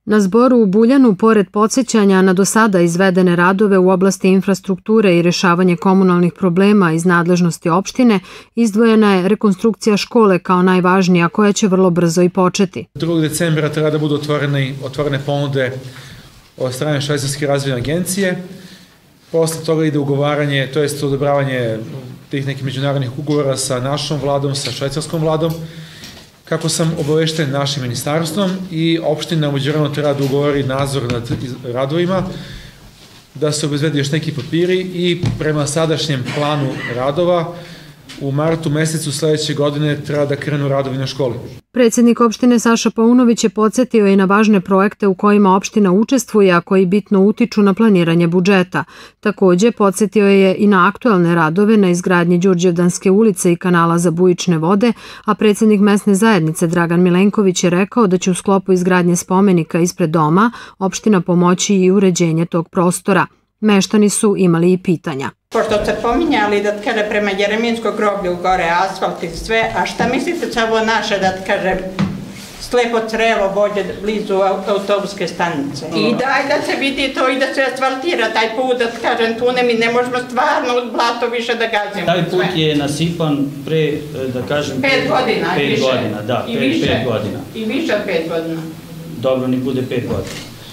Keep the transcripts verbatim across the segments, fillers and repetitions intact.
Na zboru u Buljanu, pored podsjećanja na do sada izvedene radove u oblasti infrastrukture i rešavanje komunalnih problema iz nadležnosti opštine, izdvojena je rekonstrukcija škole kao najvažnija, koja će vrlo brzo i početi. drugog decembra treba da budu otvorene, otvorene ponude od strane Švajcarske razvojne agencije. Posle toga ide ugovaranje, to jest odobravanje tih nekih međunarodnih ugovora sa našom vladom, sa švajcarskom vladom. Kako sam obavešten našim ministarstvom i opština umeđuvremenu treba da ugovori nadzor nad radovima, da se obezbedi još neki papiri i prema sadašnjem planu radova u martu mesecu sledeće godine treba da krenu radovi na školi. Predsjednik opštine Saša Paunović je podsjetio i na važne projekte u kojima opština učestvuje, a koji bitno utiču na planiranje budžeta. Takođe, podsjetio je i na aktuelne radove na izgradnji Đurđevdanske ulice i kanala za bujične vode, a predsjednik mesne zajednice Dragan Milenković je rekao da će u sklopu izgradnje spomenika ispred doma opština pomoći i uređenje tog prostora. Meštani su imali i pitanja. Pošto ste pominjali, da kaže, prema Jeremijskog groblju gore asfalt i sve, a šta mislite sa ovo naše, da kaže, slepo crevo vođe blizu autobuske stanice? I daj da se vidi to i da se asfaltira taj put, da kažem, tu ne mi ne možemo stvarno u blato više da gazimo. Taj put je nasipan pre, da kažem... Pet godina, i više. Pet godina, da, pet godina. I više od pet godina. Dobro, ni bude pet godina.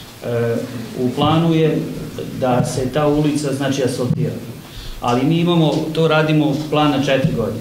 U planu je da se ta ulica, znači, asfaltira. Ali mi imamo, to radimo plan na četiri godine.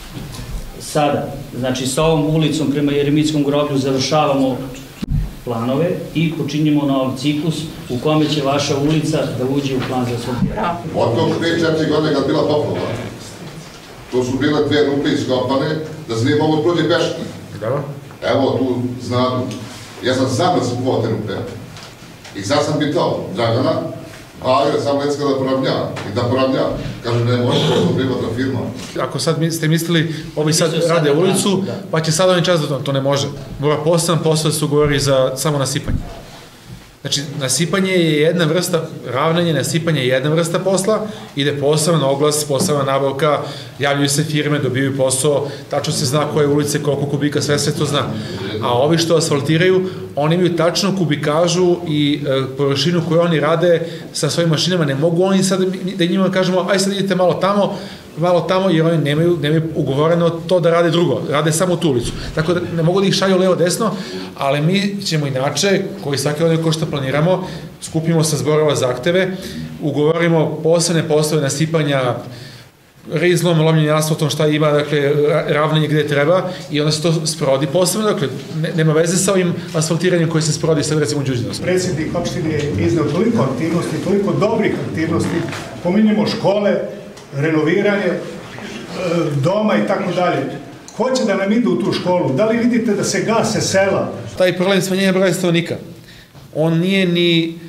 Sada, znači, sa ovom ulicom prema Jeremijskom groblju završavamo planove i počinjemo novi ciklus u kome će vaša ulica da uđe u plan za asfaltiranje. Od tog pet četiri godine kad bila poplava, to su bile dve rupe iskopane, da se nije mogo prođe peške. Evo tu znadu. Ja sam sam da sam kupovao te rupe. I sad sam pitao Dragana, ali sam lecka da poravnja, i da poravnja. Kažem, ne može, to je privatna firma. Ako sad ste mislili, ovi sad rade ulicu, pa će sad onaj čas da to, to ne može. Mora poseban posao da se ugovori za samo nasipanje. Znači, nasipanje je jedna vrsta, ravnanje, nasipanje je jedna vrsta posla, ide poseban oglas, posebna nabavka, javljaju se firme, dobijaju posao, tačno se zna koje ulice, koliko kubika, sve se to zna. A ovi što asfaltiraju, oni imaju tačno kubikažu i e, površinu koju oni rade sa svojim mašinama. Ne mogu oni sad da njima kažemo, aj sad idite malo tamo, malo tamo, jer oni nemaju, nemaju ugovoreno to da rade drugo, rade samo tu ulicu. Tako da ne mogu da ih šalju levo-desno, ali mi ćemo inače, koji svake godine ko što planiramo, skupimo sa zborova zahteve, ugovorimo posebne poslove nasipanja, reizlom, lomljenje asfaltom, šta ima, dakle, ravnanje gde treba i onda se to sprovodi posebno, dakle, nema veze sa ovim asfaltiranjem koji se sprovodi sad, recimo, u Đurđevdanskoj. Predsjednik opštine je izneo toliko aktivnosti, toliko dobrih aktivnosti, pominjemo škole, renoviranje doma i tako dalje. Hoće da nam idu u tu školu? Da li vidite da se gase sela? Taj problem smanjenja broja stanovnika, on nije ni,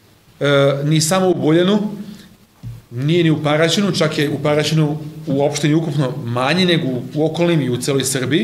ni samo u Buljanu, nije ni u Paraćinu, čak je u Paraćinu u opštini ukupno manje nego u okolnim i u celoj Srbiji.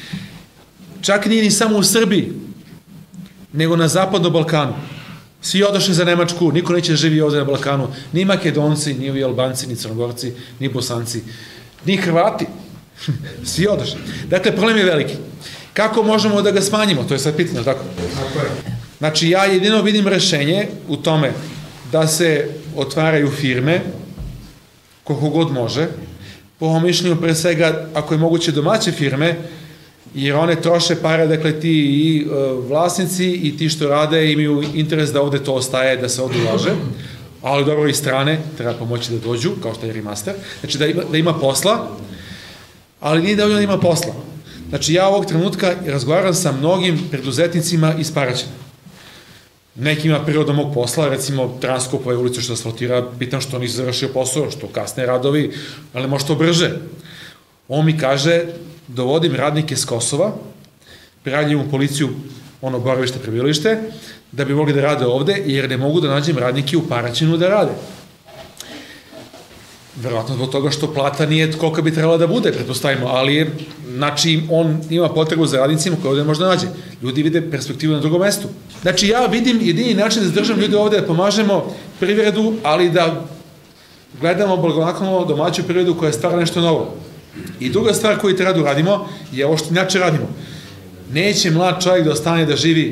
Čak nije ni samo u Srbiji, nego na zapadnom Balkanu. Svi odošli za Nemačku, niko neće da živi ovde na Balkanu, ni Makedonci, ni ovi Albanci, ni Crnogorci, ni Bosanci, ni Hrvati. Svi odošli. Dakle, problem je veliki. Kako možemo da ga smanjimo? To je sad pitanje, tako? Znači, ja jedino vidim rešenje u tome da se otvaraju firme, koliko god može, po mom mišljenju, pre svega, ako je moguće domaće firme, jer one troše pare, dakle, ti i vlasnici i ti što rade imaju interes da ovde to ostaje, da se ovde ulaže, ali dobro i strane treba pomoći da dođu, kao što je Remaster, znači da ima, da ima posla, ali nije da ima posla. Znači, ja ovog trenutka razgovaram sa mnogim preduzetnicima iz Paraćina. Neki ima priroda mog posla, recimo Transkopove ulice što asfaltira, pitam što nisu završio posao, što kasne radovi, ali može to brže. On mi kaže, dovodim radnike s Kosova, prijavljam u policiju ono boravište, prebivalište, da bi mogli da rade ovde, jer ne mogu da nađem radnike u Paraćinu da rade. Verovatno zbog toga što plata nije kolika bi trebala da bude, pretpostavimo, ali je, znači, on ima potrebu za radnicima koje ovde možda nađe. Ljudi vide perspektivu na drugom mestu. Znači, ja vidim jedini način da zadržam ljude ovde, da pomažemo privredu, ali da gledamo blagonaklono domaću privredu koja stvara nešto novo. I druga stvar koju treba da uradimo je ovo što inače radimo. Neće mlad čovjek da ostane da živi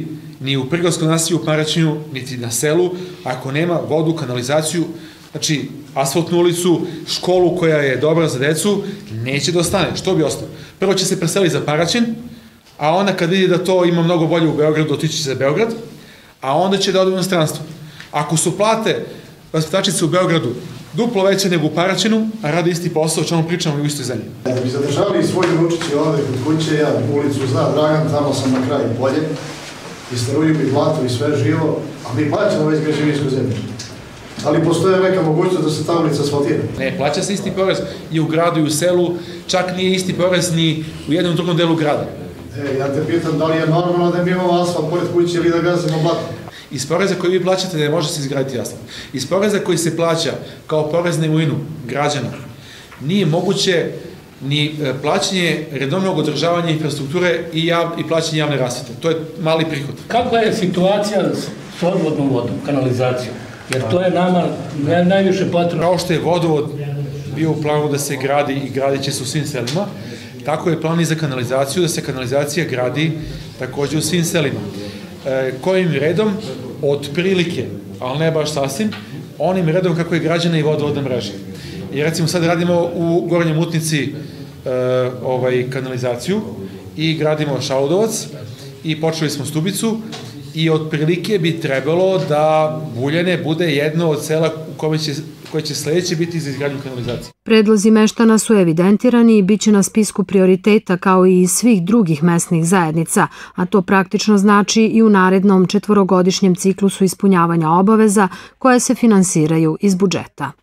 ni u prigradskom naselju u Paraćinu, niti na selu, ako nema vodu, kanalizaciju, znači asfaltnu ulicu, školu koja je dobra za decu, neće da ostane. Što bi ostalo? Prvo će se preseliti za Paraćin, a onda kad vidi da to ima mnogo bolje u Beogradu, otići će za Beograd, a onda će da ode u inostranstvo. Ako su plate vaspitačice u Beogradu duplo veće nego u Paraćinu, a rade isti posao, o čemu pričamo u istoj zemlji. Da bi zadržali svoje unučiće ovde kod kuće, ja ulicu zna Dragan, tamo sam na kraju polje, i staruju mi blato i sve živo, a mi plaćamo već građevinsko zemlje. Ali postoje neka mogućnost da se ta ulica asfaltira. Ne, plaća se isti porez i u gradu i u selu, čak nije isti porez ni u jednom drugom delu grada. E, ja te pitam da li je normalno da mi imamo asfalt pored kuće ili da gazimo blato? Iz poreza koji vi plaćate ne može se izgraditi asfalt. Iz poreza koji se plaća kao porez na imovinu građana nije moguće ni plaćanje redovnog održavanja infrastrukture i, jav, i plaćanje javne rasvete. To je mali prihod. Kakva je situacija s odvodnom vodom, kanalizacijom? Jer to je nama najviše potrebno. Kao što je vodovod bio u planu da se gradi i gradit će se u svim selima, tako je plan i za kanalizaciju, da se kanalizacija gradi takođe u svim selima. E, kojim redom? Od prilike, ali ne baš sasvim, onim redom kako je građana i vodovodna mreža. I recimo sad radimo u Gornjoj Mutnici e, ovaj, kanalizaciju i gradimo Šaudovac i počeli smo Stubicu i od prilike bi trebalo da Buljane bude jedno od sela u kome će, koje će sledeće biti za izgradnju kanalizacije. Predlozi meštana su evidentirani i bit će na spisku prioriteta kao i svih drugih mesnih zajednica, a to praktično znači i u narednom četvorogodišnjem ciklusu ispunjavanja obaveza koje se finansiraju iz budžeta.